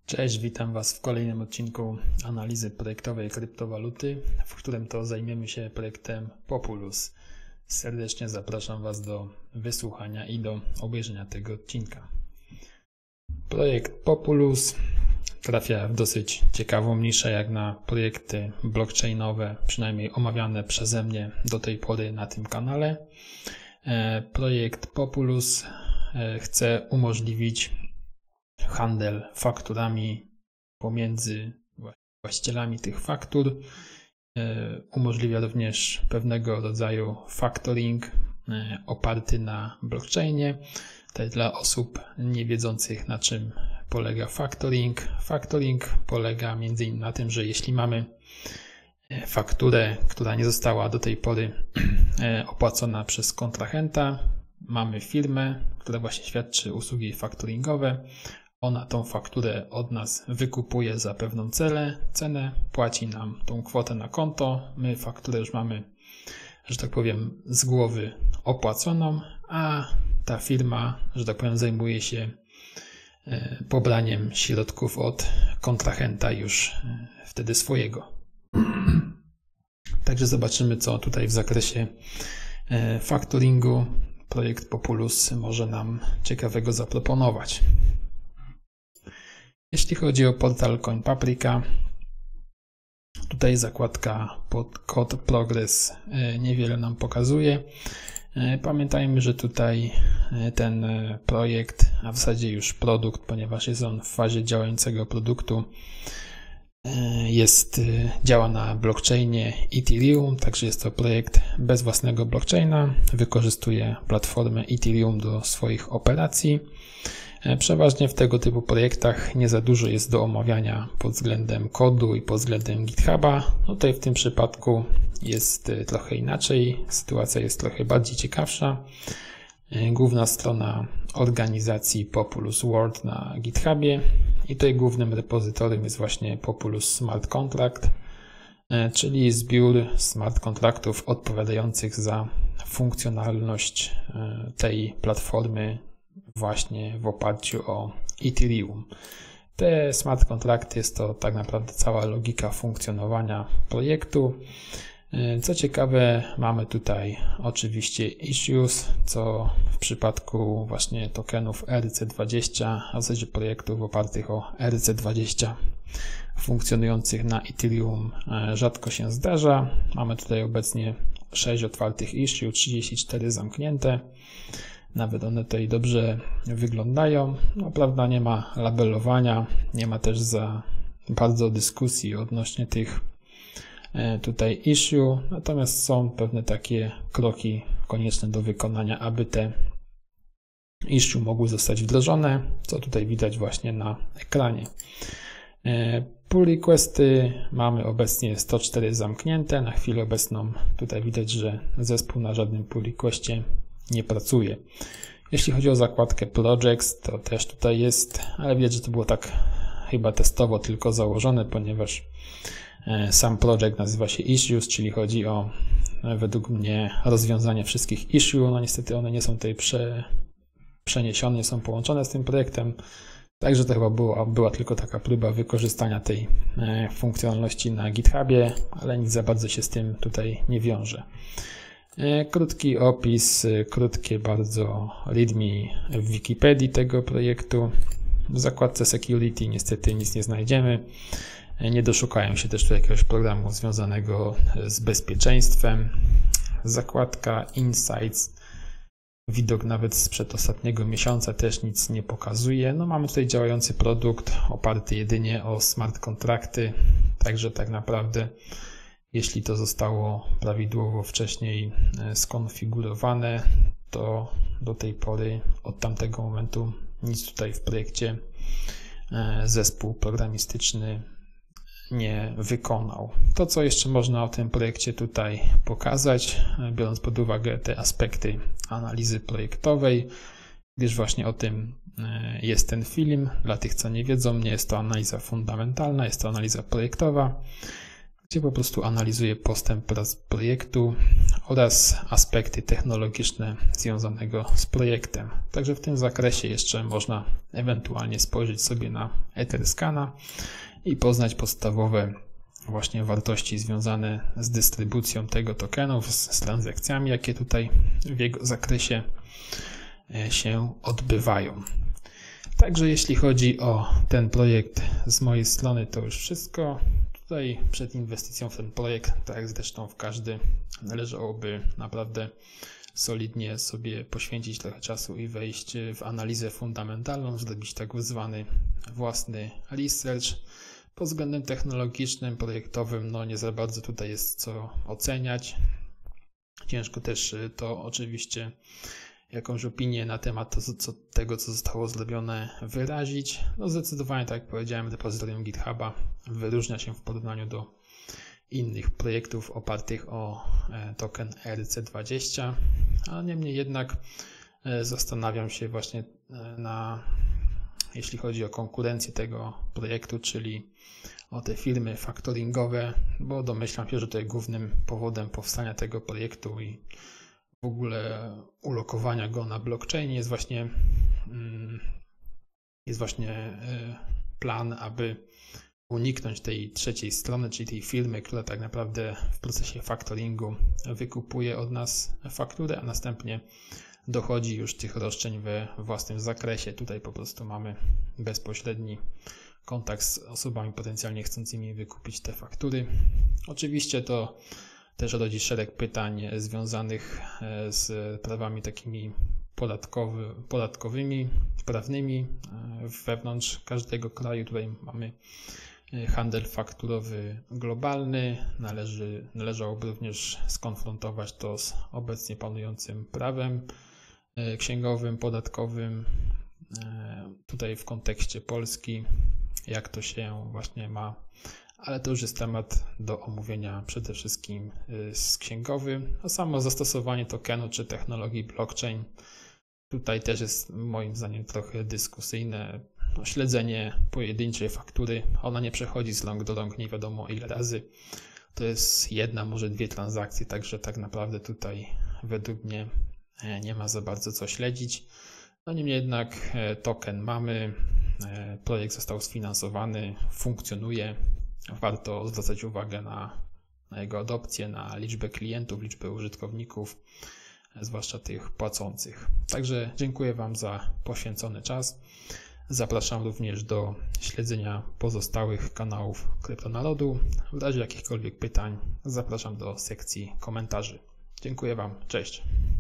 Cześć, witam Was w kolejnym odcinku analizy projektowej kryptowaluty, w którym to zajmiemy się projektem Populus. Serdecznie zapraszam Was do wysłuchania i do obejrzenia tego odcinka. Projekt Populus trafia w dosyć ciekawą niszę jak na projekty blockchainowe, przynajmniej omawiane przeze mnie do tej pory na tym kanale. Projekt Populus chce umożliwić handel fakturami pomiędzy właścicielami tych faktur. Umożliwia również pewnego rodzaju factoring oparty na blockchainie. Tutaj dla osób nie wiedzących, na czym polega factoring. Factoring polega m.in. na tym, że jeśli mamy fakturę, która nie została do tej pory opłacona przez kontrahenta, mamy firmę, która właśnie świadczy usługi factoringowe. Ona tą fakturę od nas wykupuje za pewną cenę, płaci nam tą kwotę na konto. My fakturę już mamy, że tak powiem, z głowy opłaconą, a ta firma, że tak powiem, zajmuje się pobraniem środków od kontrahenta już wtedy swojego. Także zobaczymy, co tutaj w zakresie factoringu projekt Populus może nam ciekawego zaproponować. Jeśli chodzi o portal CoinPaprika, tutaj zakładka pod kod progress niewiele nam pokazuje. Pamiętajmy, że tutaj ten projekt, a w zasadzie już produkt, ponieważ jest on w fazie działającego produktu, działa na blockchainie Ethereum, także jest to projekt bez własnego blockchaina, wykorzystuje platformę Ethereum do swoich operacji. Przeważnie w tego typu projektach nie za dużo jest do omawiania pod względem kodu i pod względem GitHuba. Tutaj w tym przypadku jest trochę inaczej, sytuacja jest trochę bardziej ciekawsza. Główna strona organizacji Populus World na GitHubie i tutaj głównym repozytorium jest właśnie Populus Smart Contract, czyli zbiór smart kontraktów odpowiadających za funkcjonalność tej platformy właśnie w oparciu o Ethereum. Te smart kontrakty jest to tak naprawdę cała logika funkcjonowania projektu. Co ciekawe, mamy tutaj oczywiście issues, co w przypadku właśnie tokenów ERC20, a w zasadzie projektów opartych o ERC20 funkcjonujących na Ethereum rzadko się zdarza. Mamy tutaj obecnie 6 otwartych issue, 34 zamknięte. Nawet one tutaj dobrze wyglądają. No, prawda, nie ma labelowania, nie ma też za bardzo dyskusji odnośnie tych tutaj issue, natomiast są pewne takie kroki konieczne do wykonania, aby te issue mogły zostać wdrożone, co tutaj widać właśnie na ekranie. Pull requesty mamy obecnie 104 zamknięte. Na chwilę obecną tutaj widać, że zespół na żadnym pull requestie nie pracuje. Jeśli chodzi o zakładkę Projects, to też tutaj jest, ale widać, że to było tak chyba testowo tylko założone, ponieważ sam projekt nazywa się Issues, czyli chodzi o według mnie rozwiązanie wszystkich issue. No niestety one nie są tutaj przeniesione, nie są połączone z tym projektem. Także to chyba była tylko taka próba wykorzystania tej funkcjonalności na GitHubie, ale nic za bardzo się z tym tutaj nie wiąże. Krótki opis, krótkie bardzo readme w Wikipedii tego projektu. W zakładce Security niestety nic nie znajdziemy. Nie doszukają się też tu jakiegoś programu związanego z bezpieczeństwem. Zakładka Insights, widok nawet sprzed ostatniego miesiąca też nic nie pokazuje. No mamy tutaj działający produkt oparty jedynie o smart kontrakty, także tak naprawdę jeśli to zostało prawidłowo wcześniej skonfigurowane, to do tej pory od tamtego momentu nic tutaj w projekcie zespół programistyczny nie wykonał. To, co jeszcze można o tym projekcie tutaj pokazać, biorąc pod uwagę te aspekty analizy projektowej, gdyż właśnie o tym jest ten film. Dla tych, co nie wiedzą, nie jest to analiza fundamentalna, jest to analiza projektowa, gdzie po prostu analizuję postęp projektu oraz aspekty technologiczne związanego z projektem. Także w tym zakresie jeszcze można ewentualnie spojrzeć sobie na Etherscana i poznać podstawowe właśnie wartości związane z dystrybucją tego tokenu, z transakcjami, jakie tutaj w jego zakresie się odbywają. Także jeśli chodzi o ten projekt z mojej strony, to już wszystko. Tutaj przed inwestycją w ten projekt, tak jak zresztą w każdy, należałoby naprawdę solidnie sobie poświęcić trochę czasu i wejść w analizę fundamentalną, zrobić tak zwany własny research. Pod względem technologicznym, projektowym, no nie za bardzo tutaj jest co oceniać. Ciężko też to oczywiście jakąś opinię na temat tego, co zostało zrobione, wyrazić. No zdecydowanie, tak jak powiedziałem, repozytorium GitHuba wyróżnia się w porównaniu do innych projektów opartych o token ERC20, a niemniej jednak zastanawiam się właśnie jeśli chodzi o konkurencję tego projektu, czyli o te firmy faktoringowe, bo domyślam się, że tutaj głównym powodem powstania tego projektu i w ogóle ulokowania go na blockchainie jest właśnie plan, aby uniknąć tej trzeciej strony, czyli tej firmy, która tak naprawdę w procesie faktoringu wykupuje od nas fakturę, a następnie dochodzi już tych roszczeń we własnym zakresie. Tutaj po prostu mamy bezpośredni kontakt z osobami potencjalnie chcącymi wykupić te faktury. Oczywiście to też rodzi szereg pytań związanych z prawami takimi podatkowymi, prawnymi wewnątrz każdego kraju. Tutaj mamy handel fakturowy globalny. Należałoby również skonfrontować to z obecnie panującym prawem księgowym, podatkowym. Tutaj w kontekście Polski, jak to się właśnie ma, ale to już jest temat do omówienia przede wszystkim z księgowym. A samo zastosowanie tokenu czy technologii blockchain tutaj też jest moim zdaniem trochę dyskusyjne. Śledzenie pojedynczej faktury, ona nie przechodzi z rąk do rąk nie wiadomo ile razy. To jest jedna, może dwie transakcje, także tak naprawdę tutaj według mnie nie ma za bardzo co śledzić. No niemniej jednak token mamy, projekt został sfinansowany, funkcjonuje. Warto zwracać uwagę na jego adopcję, na liczbę klientów, liczbę użytkowników, zwłaszcza tych płacących. Także dziękuję Wam za poświęcony czas. Zapraszam również do śledzenia pozostałych kanałów Kryptonarodu. W razie jakichkolwiek pytań zapraszam do sekcji komentarzy. Dziękuję Wam, cześć.